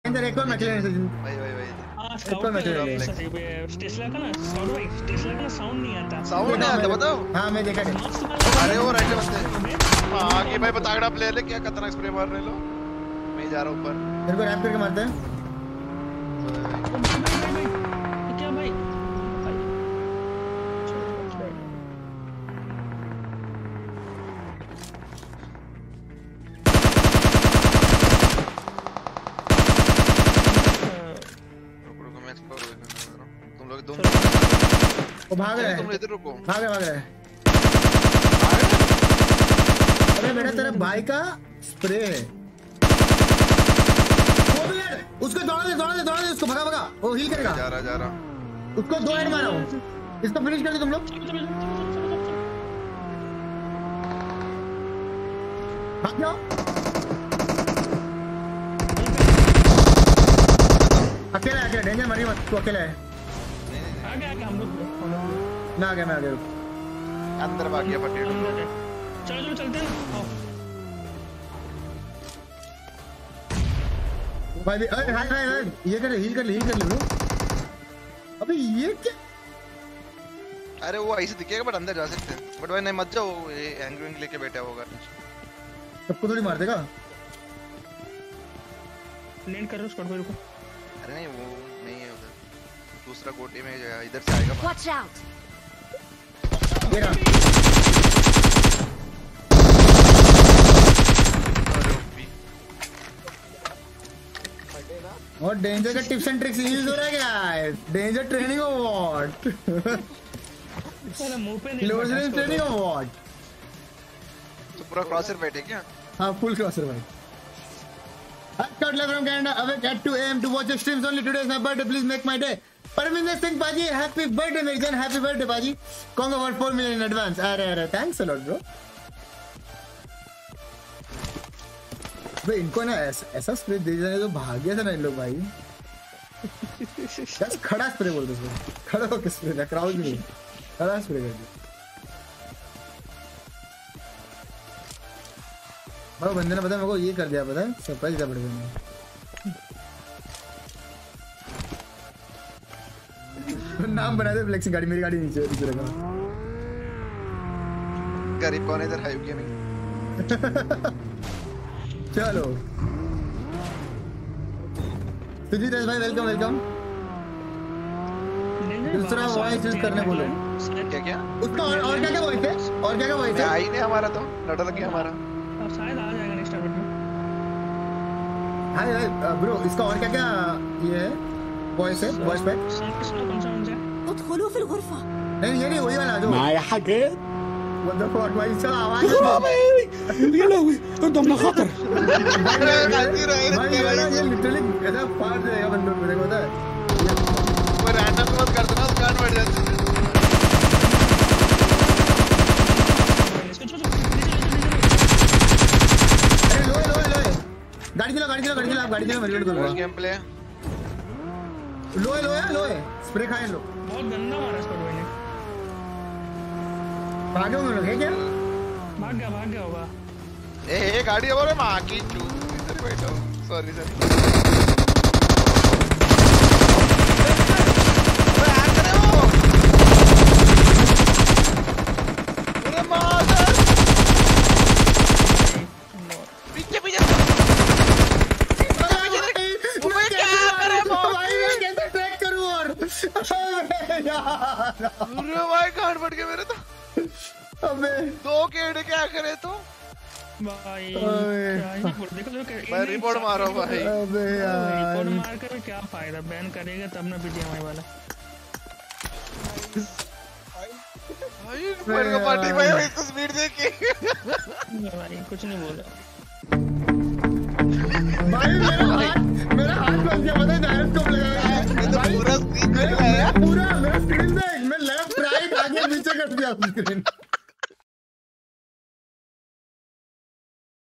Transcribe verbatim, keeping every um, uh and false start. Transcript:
अंदर एक और मैच लेने से भाई भाई भाई हां स्काउट का टेस्ला का ना स्काउट भाई टेस्ला का साउंड नहीं आता साउंड नहीं आता बताओ। हां मैं देखा अरे वो राइट में बंदे हां कि भाई बतागड़ा प्लेयर ले क्या खतरनाक स्प्रे मार रहे लो। मैं जा रहा हूं ऊपर मेरे को रैप करके मारते हैं क्या भाई वो भाग रहा है तुम इधर रुको भाग रहा भाग रहा है। अरे बेटा तेरा भाई का स्प्रे है उसको दौड़ा दे दौड़ा दे दौड़ा दे उसको भगा भगा वो हील करेगा जा रहा जा रहा उसको दो हेड मारा हूं इसको फिनिश कर दो तुम लोग भाग जाओ अकेला अकेला डेंजर मरी मत तू अकेला है आ गया क्या हम लोग ना आ गया मैं आ गया अंदर भाग गया पटेल चलो चलो चलते हैं भाई अरे हाय हाय हाय ये कर हील कर हील कर ले ब्रो अबे ये क्या अरे वो ऐसे दिखेगा बट अंदर जा सकते हैं बट भाई नहीं मत जाओ ये एंग्री लेके बैठा होगा सबको थोड़ी मार देगा लैंड करो स्क्वाड भाई रुको अरे नहीं वो नहीं है उधर दूसरा गोटी में इधर से आएगा वॉच आउट ये रहा और डेंजर का टिप्स एंड ट्रिक्स यूज हो रहा है क्या डेंजर ट्रेनिंग ऑफ व्हाट साला मुंह पे नहीं close range training of what तो पूरा क्रॉसर बैठे क्या हां फुल क्रॉसर भाई I got love from Canada awake at two A M to watch your streams only today is my birthday please make my day Parminder Singh Paji happy birthday मेरी जान happy birthday Paji congrats for four million in advance अरे अरे thanks a lot bro भाई इनको ना ऐसा ऐसा spray दे जाने तो भाग गया था ना इन लोग भाई बस खड़ा स्प्रे बोलते हैं खड़ा होकर स्प्रे ना क्राउड में खड़ा स्प्रे कर दिया भाई बंदे ने पता मेरे को ये कर दिया पता है सरप्राइज दिया बड़े बंदे नाम बना दे फ्लेक्सिंग गाड़ी मेरी गाड़ी नीचे नीचे रखा गरीब कौन है इधर हाइव गेमिंग चलो सुजीत भाई वेलकम वेलकम दूसरा वॉइस यूज करने बोलो क्या क्या उसका और और क्या क्या वॉइस है और क्या क्या वॉइस है आई नहीं हमारा तो लड़ा लग गया हमारा अब शायद आ जाएगा नेक्स्ट अपडेट में हाय हाय ब्रो इसका और क्या क्या ये है वॉइस है वॉइस पैक किसका कौन सा मुझे ادخلوا في الغرفة नहीं ये नहीं वही वाला जो معايا حاجات व्हाट द फक भाई चल आवाज يا لهوي انتم من خطر भाई ये लिटरली ऐसा फाड़ देगा बंदों को देखो पता है वो रैंडम मत कर देना गान बढ़ जाती है अरे लो लो लो गाड़ी चला गाड़ी चला गाड़ी चला गाड़ी चला मेरे को फुल गेम प्ले लो लो लो स्प्रे खाए लो बहुत गंदा मारा स्क्वाड भाई ने भागे होंगे लोग है क्या भाग गया भाग गया होगा ए ए गाड़ी और मां की चूत इधर बैठो सॉरी सॉरी अरे आ करे हो अरे मादर पीछे पीछे मैं क्या करे भाई मैं कैसे ट्रैक करूं और यार अरे भाई गांड फट गया मेरे तो अबे दो केड़े क्या करे तो भाई क्या ही बोल देखो देखो मैं रिपोर्ट मार रहा हूं भाई अबे यार रिपोर्ट मार कर क्या फायदा बैन करेगा तब ना बीजीएमआई वाला भाई मेरे को पार्टी भाई इस तस्वीर देख के भाई कुछ नहीं बोला भाई मेरा हाथ मेरा हाथ लग गया पता है डायरेक्ट को लगाया है ये तो पूरा स्क्रीन देख रहा है पूरा मेरा स्क्रीन देख मैं लेफ्ट राइट आगे पीछे कर दिया स्क्रीन